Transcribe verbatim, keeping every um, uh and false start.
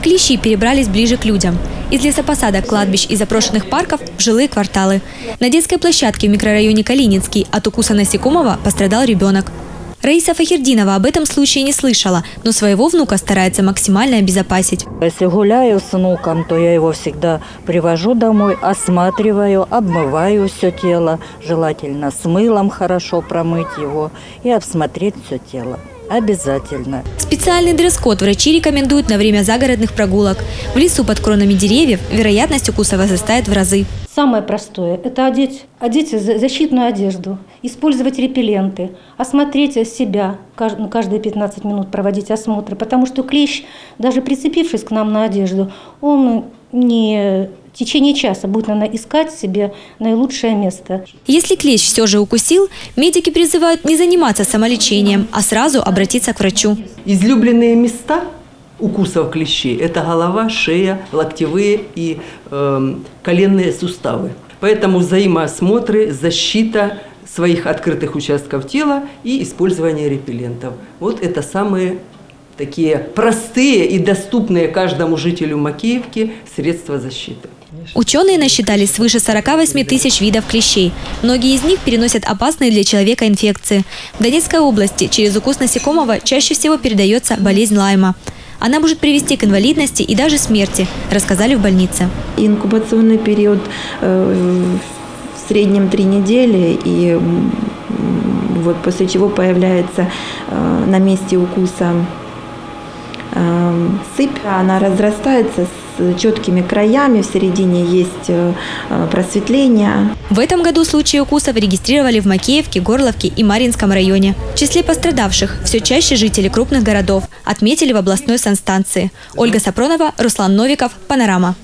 Клещи перебрались ближе к людям. Из лесопосадок, кладбищ и заброшенных парков в жилые кварталы. На детской площадке в микрорайоне Калининский от укуса насекомого пострадал ребенок. Раиса Фахирдинова об этом случае не слышала, но своего внука старается максимально обезопасить. Если гуляю с внуком, то я его всегда привожу домой, осматриваю, обмываю все тело, желательно с мылом хорошо промыть его и обсмотреть все тело. Обязательно. Специальный дресс-код врачи рекомендуют на время загородных прогулок. В лесу под кронами деревьев вероятность укуса возрастает в разы. Самое простое – это одеть, одеть защитную одежду, использовать репелленты, осмотреть себя, каждые пятнадцать минут проводить осмотры, потому что клещ, даже прицепившись к нам на одежду, он не в течение часа будет, наверное, искать себе наилучшее место. Если клещ все же укусил, медики призывают не заниматься самолечением, а сразу обратиться к врачу. Излюбленные места укусов клещей – это голова, шея, локтевые и э, коленные суставы. Поэтому взаимоосмотры, защита своих открытых участков тела и использование репеллентов. Вот это самые такие простые и доступные каждому жителю Макеевки средства защиты. Ученые насчитали свыше сорока восьми тысяч видов клещей. Многие из них переносят опасные для человека инфекции. В Донецкой области через укус насекомого чаще всего передается болезнь Лайма. Она может привести к инвалидности и даже смерти, рассказали в больнице. Инкубационный период в среднем три недели, и вот после чего появляется на месте укуса сыпь. Она разрастается с четкими краями, в середине есть просветление. В этом году случаи укусов регистрировали в Макеевке, Горловке и Марьинском районе. В числе пострадавших все чаще жители крупных городов, отметили в областной санстанции. Ольга Сапронова, Руслан Новиков, Панорама.